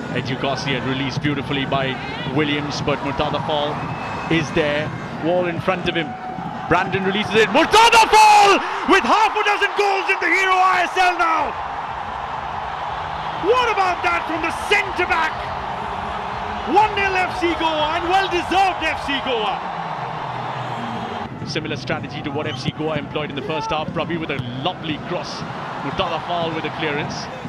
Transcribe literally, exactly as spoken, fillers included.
Edugasi released beautifully by Williams, but Mourtada Fall is there. Wall in front of him. Brandon releases it. Mourtada Fall with half a dozen goals in the Hero I S L now. What about that from the centre back? one nil F C Goa, and well-deserved F C Goa. Similar strategy to what F C Goa employed in the first half. Pravi with a lovely cross. Mourtada Fall with a clearance.